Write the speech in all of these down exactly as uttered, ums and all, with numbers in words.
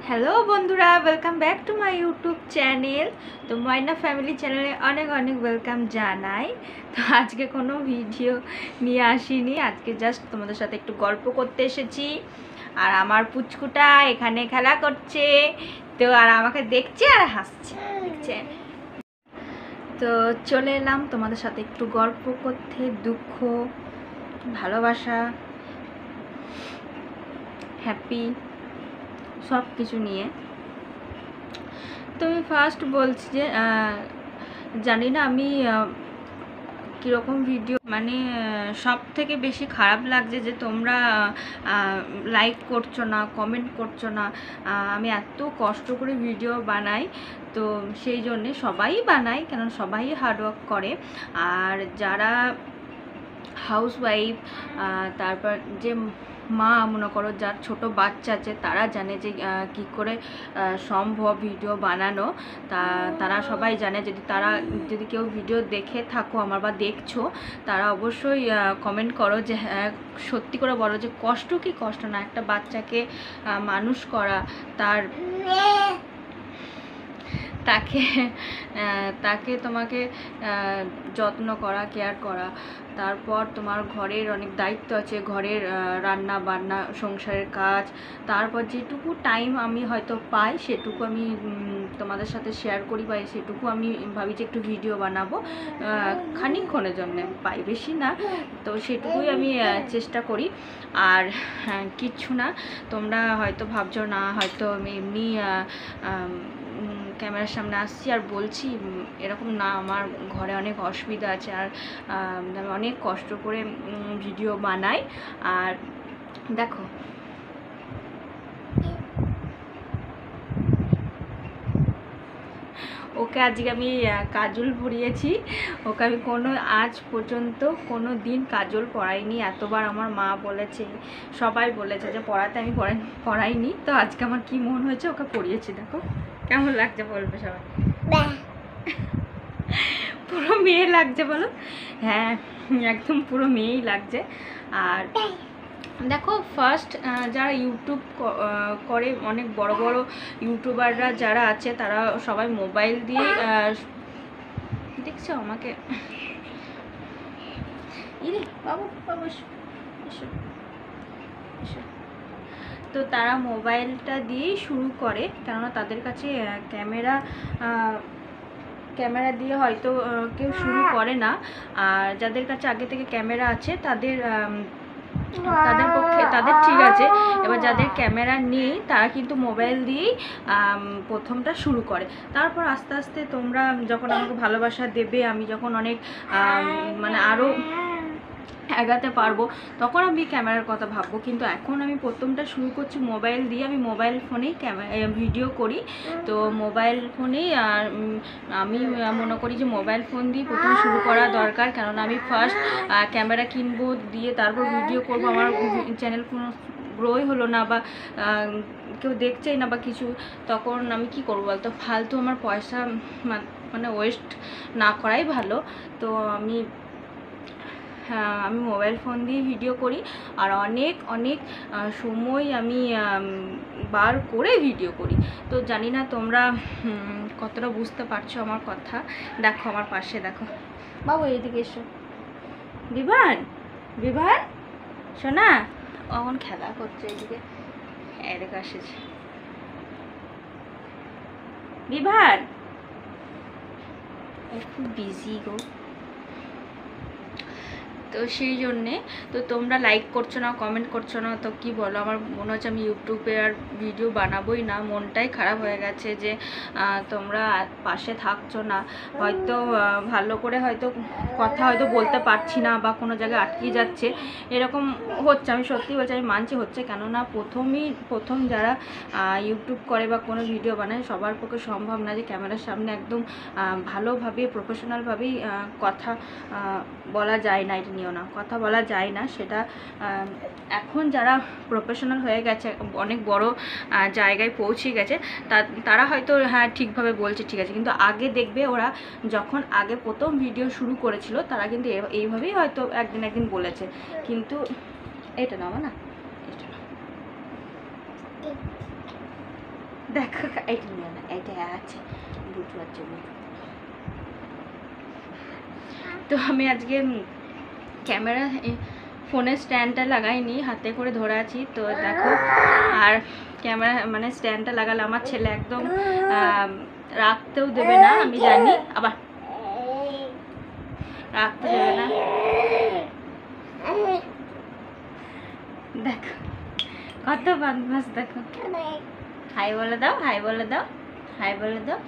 Hello বন্ধুরা, welcome back to my YouTube channel. তো Moyna family চ্যানেলে অনেক অনেক ওয়েলকাম জানাই। তো আজকে কোনো ভিডিও নিয়ে আসিনি, আজকে জাস্ট তোমাদের সাথে একটু গল্প করতে এসেছি। আর আমার পুচকুটা এখানে খেলা করছে, তো আর আমাকে দেখছে আর হাসছে, দেখছেন। তো চলে এলাম তোমাদের সাথে একটু গল্প করতে, দুঃখ, ভালোবাসা, হ্যাপি সব কিছু নিয়ে। তো আমি ফার্স্ট বলছি যে জানি না আমি কীরকম ভিডিও, মানে সব থেকে বেশি খারাপ লাগছে যে তোমরা লাইক করছো না, কমেন্ট করছো না। আমি এত কষ্ট করে ভিডিও বানাই, তো সেই জন্যে সবাই বানায়, কেন সবাই হার্ডওয়ার্ক করে। আর যারা হাউসওয়াইফ, তারপর যে মা মনে করো যার ছোট বাচ্চা আছে, তারা জানে যে কি করে সম্ভব ভিডিও বানানো। তা তারা সবাই জানে। যদি তারা যদি কেউ ভিডিও দেখে থাকো আমার বা দেখছো, তারা অবশ্যই কমেন্ট করো যে হ্যাঁ, সত্যি করে বলো যে কষ্ট কি কষ্ট না একটা বাচ্চাকে মানুষ করা, তার তাকে তাকে তোমাকে যত্ন করা, কেয়ার করা। তারপর তোমার ঘরের অনেক দায়িত্ব আছে, ঘরের রান্না বান্না, সংসারের কাজ। তারপর যেটুকু টাইম আমি হয়তো পাই সেটুকু আমি তোমাদের সাথে শেয়ার করি, বা সেটুকু আমি ভাবি যে একটু ভিডিও বানাবো খানিকক্ষণের জন্য, পাই বেশি না। তো সেটুকুই আমি চেষ্টা করি। আর কিচ্ছু না, তোমরা হয়তো ভাবছো না হয়তো আমি এমনি ক্যামেরার সামনে আসছি আর বলছি, এরকম না। আমার ঘরে অনেক অসুবিধা আছে, আর আমি অনেক কষ্ট করে ভিডিও বানাই। আর দেখো, ওকে আজকে আমি কাজল পরিয়েছি। ওকে আমি কোনো আজ পর্যন্ত কোনো দিন কাজল পরাইনি। এতবার আমার মা বলেছে, সবাই বলেছে যে পড়াতে, আমি পড়াই পড়াইনি। তো আজকে আমার কি মন হয়েছে, ওকে পরিয়েছি। দেখো কেমন লাগছে বলবে সবাই। পুরো মেয়ে লাগছে বলো? হ্যাঁ, একদম পুরো মেয়েই লাগছে। আর দেখো, ফার্স্ট যারা ইউটিউব করে, অনেক বড় বড় ইউটিউবাররা যারা আছে, তারা সবাই মোবাইল দিয়ে দেখছো আমাকে। ইরে বাবু বাবু এসো এসো। তো তারা মোবাইলটা দিয়েই শুরু করে, কেননা তাদের কাছে ক্যামেরা ক্যামেরা দিয়ে হয়তো কেউ শুরু করে না। আর যাদের কাছে আগে থেকে ক্যামেরা আছে তাদের তাদের পক্ষে তাদের ঠিক আছে। এবার যাদের ক্যামেরা নেই তারা কিন্তু মোবাইল দিয়েই প্রথমটা শুরু করে। তারপর আস্তে আস্তে তোমরা যখন আমাকে ভালোবাসা দেবে, আমি যখন অনেক মানে আরও এগাতে পারবো, তখন আমি ক্যামেরার কথা ভাববো। কিন্তু এখন আমি প্রথমটা শুরু করছি মোবাইল দিয়ে। আমি মোবাইল ফোনেই ক্যামেরা ভিডিও করি। তো মোবাইল ফোনেই আমি মনে করি যে মোবাইল ফোন দিয়ে প্রথম শুরু করা দরকার, কেননা আমি ফার্স্ট ক্যামেরা কিনবো, দিয়ে তারপর ভিডিও করব। আমার চ্যানেল কোনো গ্রোই হলো না, বা কেউ দেখছেই না বা কিছু, তখন আমি কি করবো বলতো? ফালতু আমার পয়সা মানে ওয়েস্ট না করাই ভালো। তো আমি হ্যাঁ, আমি মোবাইল ফোন দিয়ে ভিডিও করি, আর অনেক অনেক সময় আমি বার করে ভিডিও করি। তো জানি না তোমরা কতটা বুঝতে পারছো আমার কথা। দেখো আমার পাশে, দেখো বাবু, এইদিকে এসো। বিভান, বিভান শোনা, অমন খেলা করছে এইদিকে, এদিকে আসেছে বিভান, একটু বিজি গো। তো সেই জন্যে তো তোমরা লাইক করছো না, কমেন্ট করছো না, তো কি বলো? আমার মনে হচ্ছে আমি ইউটিউবে আর ভিডিও বানাবোই না। মনটাই খারাপ হয়ে গেছে যে তোমরা পাশে থাকছো না। হয়তো ভালো করে হয়তো কথা হয়তো বলতে পারছি না, বা কোনো জায়গায় আটকে যাচ্ছে, এরকম হচ্ছে। আমি সত্যি বলছি, আমি মানছি হচ্ছে, কেননা প্রথমই প্রথম যারা ইউটিউব করে বা কোনো ভিডিও বানায়, সবার পক্ষে সম্ভব না যে ক্যামেরার সামনে একদম ভালোভাবে প্রফেশনালভাবেই কথা বলা যায় না। এটা নিয়েও না, কথা বলা যায় না। সেটা এখন যারা প্রফেশনাল হয়ে গেছে, অনেক বড় জায়গায় পৌঁছে গেছে, তারা হয়তো হ্যাঁ ঠিকভাবে বলছে, ঠিক আছে। কিন্তু আগে দেখবে, ওরা যখন আগে প্রথম ভিডিও শুরু করেছিল, তারা কিন্তু এইভাবেই হয়তো একদিন একদিন বলেছে। কিন্তু এটা নাও না, এটা দেখো এটা নিও না, এটা আছে বুঝু আছে বুঝু। তো আমি আজকে ক্যামেরা ফোনের স্ট্যান্ডটা লাগাইনি, হাতে করে ধরে আছি। তো দেখো, আর ক্যামেরা মানে স্ট্যান্ডটা লাগালে আমার ছেলে একদম রাখতেও দেবে না, আমি জানি, আবার রাখতে দেবে না। দেখো কত বদমাস, দেখো। হাই বলে দাও, হাই বলে দাও, হাই বলে দাও।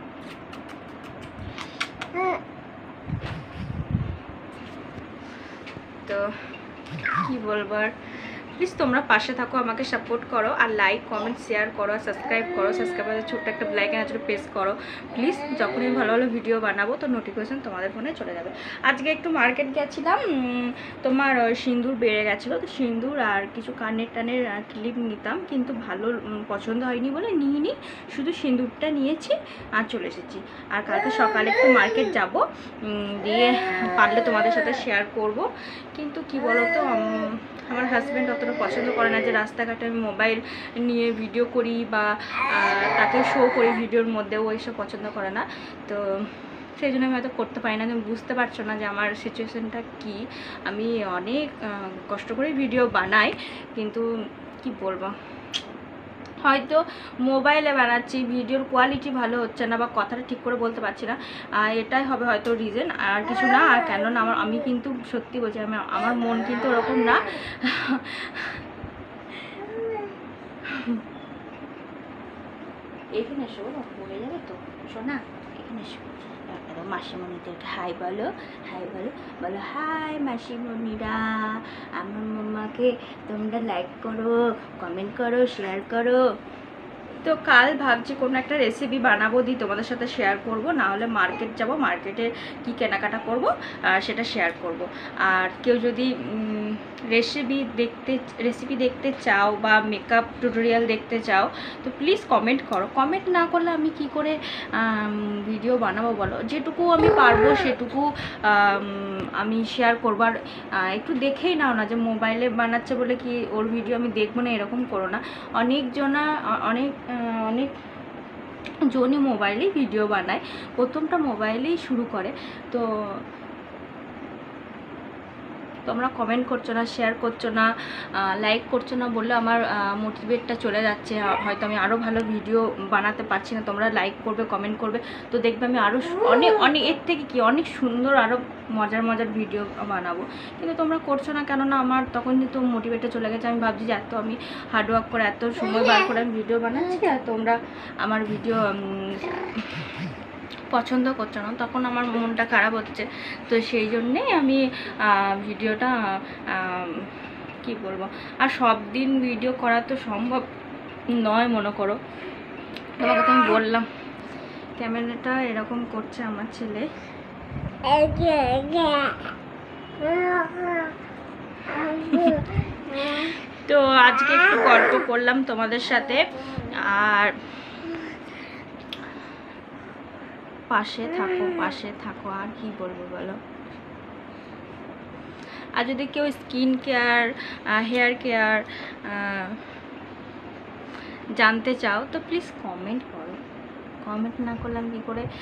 তো কি বলবো আর, প্লিজ তোমরা পাশে থাকো, আমাকে সাপোর্ট করো, আর লাইক কমেন্ট শেয়ার করো, সাবস্ক্রাইব করো। সাবস্ক্রাইবারের ছোট্ট একটা ব্ল্যাক অ্যান্ড আছে প্রেস করো প্লিজ। যখনই ভালো ভালো ভিডিও বানাবো তো নোটিফিকেশন তোমাদের ফোনে চলে যাবে। আজকে একটু মার্কেট গেছিলাম, তোমার সিঁদুর বেড়ে গেছিলো, তো সিঁদুর আর কিছু কানের টানের ক্লিপ নিতাম, কিন্তু ভালো পছন্দ হয়নি বলে নিইনি, শুধু সিঁদুরটা নিয়েছি আর চলে এসেছি। আর কালকে সকালে একটু মার্কেট যাব, দিয়ে পারলে তোমাদের সাথে শেয়ার করব। কিন্তু কি বলো তো, আমার হাজব্যান্ড অতটা পছন্দ করে না যে রাস্তাঘাটে আমি মোবাইল নিয়ে ভিডিও করি বা তাকে শো করি ভিডিওর মধ্যে, ও এসব পছন্দ করে না। তো সেই জন্য আমি হয়তো করতে পারি না। তুমি বুঝতে পারছো না যে আমার সিচুয়েশানটা কী। আমি অনেক কষ্ট করে ভিডিও বানাই, কিন্তু কি বলবো, হয়তো মোবাইলে বানাচ্ছি, ভিডিওর কোয়ালিটি ভালো হচ্ছে না বা কথাটা ঠিক করে বলতে পারছি না, এটাই হবে হয়তো রিজন, আর কিছু না। আর কেন না, আমার আমি কিন্তু সত্যি বলছি, আমি আমার মন কিন্তু ওরকম না। এখানে এসো, পড়ে যাবে তো শোনা, এখানে এসো। মাসিমণিদেরকে হাই বলো, হাই বলো, বলো হাই মাসিমণিরা, আমার মাম্মাকে তোমরা লাইক করো, কমেন্ট করো, শেয়ার করো। তো কাল ভাবছি কোনো একটা রেসিপি বানাবো, দিই তোমাদের সাথে শেয়ার করব, না হলে মার্কেট যাব, মার্কেটে কি কেনাকাটা করব সেটা শেয়ার করব। আর কেউ যদি রেসিপি দেখতে রেসিপি দেখতে চাও বা মেকআপ টিউটোরিয়াল দেখতে চাও তো প্লিজ কমেন্ট করো। কমেন্ট না করলে আমি কি করে ভিডিও বানাবো বলো? যেটুকু আমি পারবো সেটুকু আমি শেয়ার করবো। আর একটু দেখেই নাও না যে মোবাইলে বানাচ্ছে বলে কি ওর ভিডিও আমি দেখবো না, এরকম করো না। অনেকজনা অনেক অনেক জনই মোবাইলেই ভিডিও বানায়, প্রথমটা মোবাইলেই শুরু করে। তো তোমরা কমেন্ট করছো না, শেয়ার করছো না, লাইক করছো না বললে আমার মোটিভেটটা চলে যাচ্ছে, হয়তো আমি আরও ভালো ভিডিও বানাতে পারছি না। তোমরা লাইক করবে, কমেন্ট করবে, তো দেখবে আমি আরও অনেক অনেক এর থেকে কি অনেক সুন্দর আরও মজার মজার ভিডিও বানাবো। কিন্তু তোমরা করছো না, কেননা আমার তখন কিন্তু মোটিভেটটা চলে গেছে। আমি ভাবছি যে এত আমি হার্ডওয়ার্ক করে এত সময় বার করে আমি ভিডিও বানাচ্ছি, আর তোমরা আমার ভিডিও পছন্দ করছো না, তখন আমার মনটা খারাপ হচ্ছে। তো সেই জন্যেই আমি ভিডিওটা কি বলবো, আর সব দিন ভিডিও করা তো সম্ভব নয় মনে করো। তোমাকে তো আমি বললাম, ক্যামেরাটা এরকম করছে আমার ছেলে। তো আজকে একটু গল্প করলাম তোমাদের সাথে, আর পাশে থাকো, পাশে থাকো, আর কি বলবো বলো। আর যদি কেউ স্কিন কেয়ার, হেয়ার কেয়ার জানতে চাও তো প্লিজ কমেন্ট করো। কমেন্ট না করলে আমি কী করে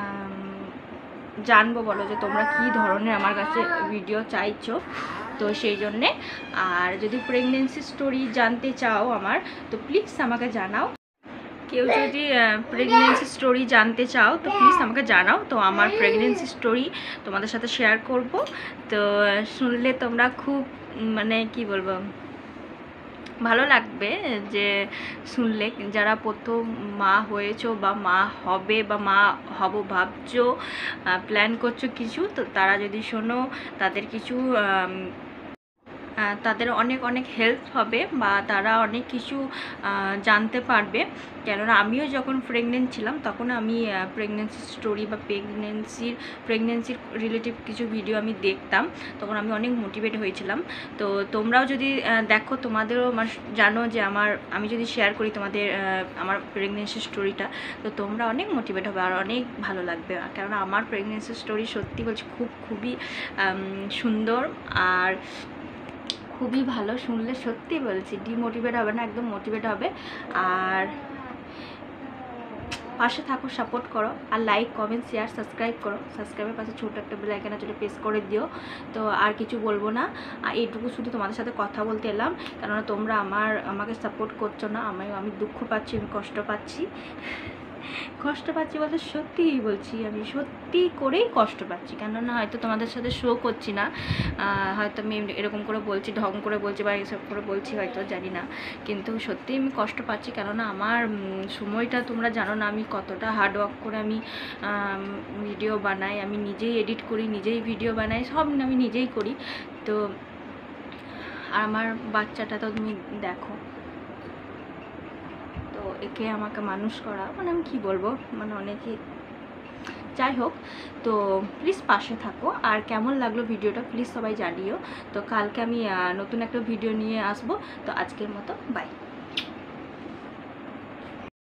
জানবো বলো যে তোমরা কি ধরনের আমার কাছে ভিডিও চাইছো? তো সেই জন্যে। আর যদি প্রেগনেন্সি স্টোরি জানতে চাও আমার, তো প্লিজ আমাকে জানাও। কেউ যদি প্রেগনেন্সি স্টোরি জানতে চাও তো প্লিজ আমাকে জানাও। তো আমার প্রেগনেন্সি স্টোরি তোমাদের সাথে শেয়ার করব। তো শুনলে তোমরা খুব মানে কি বলবো, ভালো লাগবে যে শুনলে, যারা প্রথম মা হয়েছো বা মা হবে বা মা হব ভাবছো, প্ল্যান করছো কিছু, তো তারা যদি শোনো তাদের কিছু তাদের অনেক অনেক হেল্প হবে বা তারা অনেক কিছু জানতে পারবে। কেননা আমিও যখন প্রেগনেন্ট ছিলাম তখন আমি প্রেগনেন্সি স্টোরি বা প্রেগনেন্সির প্রেগনেন্সির রিলেটিভ কিছু ভিডিও আমি দেখতাম, তখন আমি অনেক মোটিভেট হয়েছিলাম। তো তোমরাও যদি দেখো, তোমাদেরও আমার জানো যে আমার আমি যদি শেয়ার করি তোমাদের আমার প্রেগনেন্সি স্টোরিটা, তো তোমরা অনেক মোটিভেট হবে আর অনেক ভালো লাগবে। কেননা আমার প্রেগনেন্সি স্টোরি সত্যি বলছি খুব খুবই সুন্দর আর খুবই ভালো। শুনলে সত্যি বলছি ডিমোটিভেট হবে না, একদম মোটিভেট হবে। আর পাশে থাকো, সাপোর্ট করো, আর লাইক কমেন্ট শেয়ার সাবস্ক্রাইব করো। সাবস্ক্রাইবের পাশে ছোটো একটা বেল আইকন আছে, প্রেস করে দিও। তো আর কিছু বলবো না, আর এইটুকু শুধু তোমাদের সাথে কথা বলতে এলাম, কেননা তোমরা আমার আমাকে সাপোর্ট করছো না। আমি আমি দুঃখ পাচ্ছি, আমি কষ্ট পাচ্ছি। কষ্ট পাচ্ছি বলতে সত্যিই বলছি, আমি সত্যি করেই কষ্ট পাচ্ছি, কেননা হয়তো তোমাদের সাথে শো করছি না, হয়তো আমি এরকম করে বলছি, ঢং করে বলছি বা এসব করে বলছি হয়তো, জানি না, কিন্তু সত্যিই আমি কষ্ট পাচ্ছি। কেননা আমার সময়টা তোমরা জানো না আমি কতটা হার্ডওয়ার্ক করে আমি ভিডিও বানাই, আমি নিজেই এডিট করি, নিজেই ভিডিও বানাই, সব আমি নিজেই করি। তো আর আমার বাচ্চাটা তো তুমি দেখো, তো একে আমাকে মানুষ করা মানে আমি কি বলবো, মানে অনেকে, যাই হোক। তো প্লিজ পাশে থাকো, আর কেমন লাগলো ভিডিওটা প্লিজ সবাই জানিও। তো কালকে আমি নতুন একটা ভিডিও নিয়ে আসবো। তো আজকের মতো বাই।